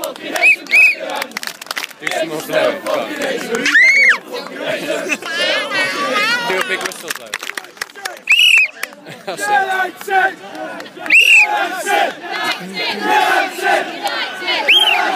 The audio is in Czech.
Do some more blowing. Do a big whistle blow. That's it.